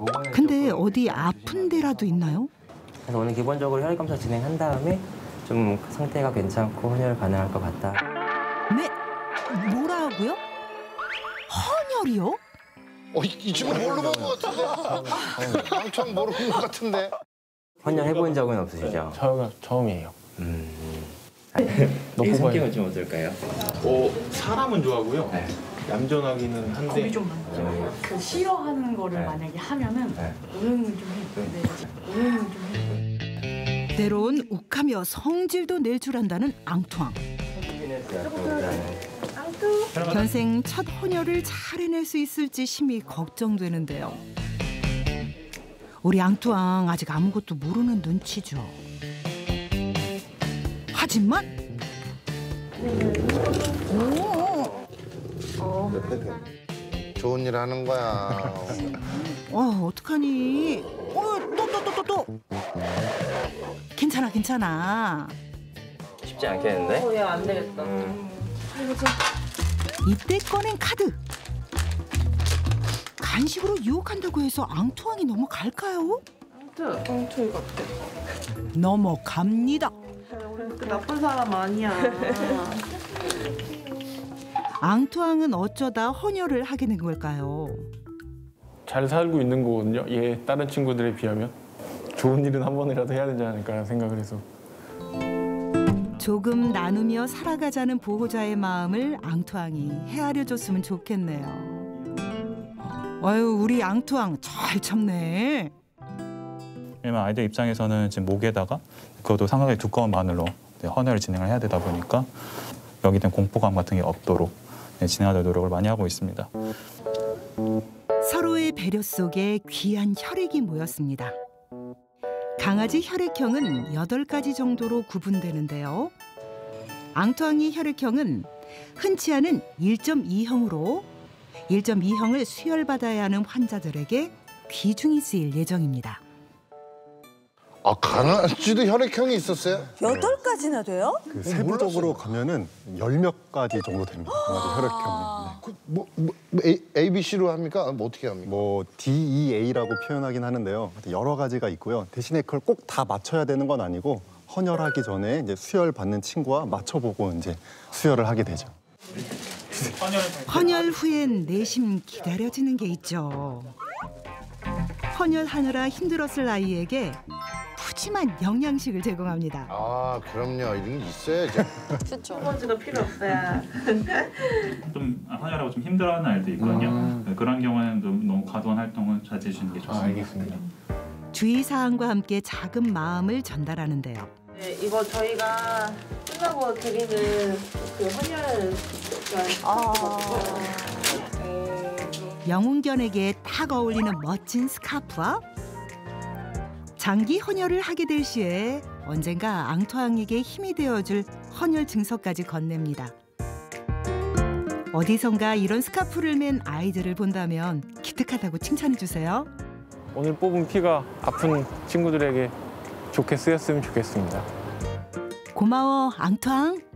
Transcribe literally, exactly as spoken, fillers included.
근데 어디 아픈 데라도 있나요? 그래서 오늘 기본적으로 혈액 검사 진행한 다음에 좀 상태가 괜찮고 헌혈 가능할 것 같다. 네? 뭐라고요? 헌혈이요? 어, 이 친구 모르는 것 같은데? 엄청 모르는 것 같은데? 헌혈 해본 적은 없으시죠? 저가 처음이에요. 음. 이 성격은 좀 어떨까요? 어, 사람은 좋아하고요. 네. 얌전하기는 한데. 겁이 좀 많아요. 그 싫어하는 거를 네. 만약에 하면은 네. 오해는 좀 해요. 네. 오해는 좀 해요. 때론 욱하며 성질도 낼 줄 안다는 앙투앙. 현생 첫 헌혈을 잘 해낼 수 있을지 심히 걱정되는데요. 우리 앙투앙 아직 아무것도 모르는 눈치죠. 하지만 오, 좋은 일 하는 거야. 어, 어떡하니? 어, 또, 또, 또, 또, 또. 괜찮아, 괜찮아. 쉽지 않겠는데? 어, 야, 안 되겠다. 음. 이때 꺼낸 카드. 간식으로 유혹한다고 해서 앙투앙이 넘어갈까요? 앙투, 앙투 이거 어때? 넘어갑니다. 우리 그 나쁜 사람 아니야. 앙투앙은 어쩌다 헌혈을 하게 된 걸까요? 잘 살고 있는 거거든요. 얘 다른 친구들에 비하면. 좋은 일은 한 번이라도 해야 되지 않을까 생각을 해서. 조금 나누며 살아가자는 보호자의 마음을 앙투앙이 헤아려줬으면 좋겠네요. 아유, 우리 앙투앙 잘 참네. 왜냐면 아이들 입장에서는 지금 목에다가 그것도 상당히 두꺼운 바늘로 헌혈을 진행을 해야 되다 보니까 여기에 대한 공포감 같은 게 없도록 진행하려는 노력을 많이 하고 있습니다. 서로의 배려 속에 귀한 혈액이 모였습니다. 강아지 혈액형은 여덟 가지 정도로 구분되는데요. 앙투앙이 혈액형은 흔치 않은 일 점 이형으로 일 점 이형을 수혈받아야 하는 환자들에게 귀중히 쓰일 예정입니다. 아, 강아지도 혈액형이 있었어요? 여덟 가지나 돼요? 그 세부적으로 가면은 열 몇 가지 정도 됩니다. 강아지 혈액형이. 네. 그, 뭐, 뭐 A, A, B, C로 합니까? 뭐 어떻게 합니까? 뭐 디 이 에이라고 표현하긴 하는데요. 여러 가지가 있고요. 대신에 그걸 꼭 다 맞춰야 되는 건 아니고 헌혈하기 전에 이제 수혈 받는 친구와 맞춰보고 이제 수혈을 하게 되죠. 헌혈 후엔 내심 기다려지는 게 있죠. 헌혈하느라 힘들었을 아이에게 푸짐한 영양식을 제공합니다. 아, 그럼요. 이런 게 있어야죠. 좋죠. 할아버지가 필요 없어요. 좀 헌혈하고 좀 힘들어하는 아이도 있거든요. 음. 그런 경우에는 좀 너무 과도한 활동을 자제해 주는 게 좋습니다. 아, 알겠습니다. 주의사항과 함께 작은 마음을 전달하는데요. 네, 이거 저희가 끝나고 드리는 그 헌혈 아. 영웅견에게 딱 어울리는 멋진 스카프와 장기 헌혈을 하게 될 시에 언젠가 앙투앙에게 힘이 되어줄 헌혈 증서까지 건넵니다. 어디선가 이런 스카프를 맨 아이들을 본다면 기특하다고 칭찬해주세요. 오늘 뽑은 피가 아픈 친구들에게 좋게 쓰였으면 좋겠습니다. 고마워, 앙투앙.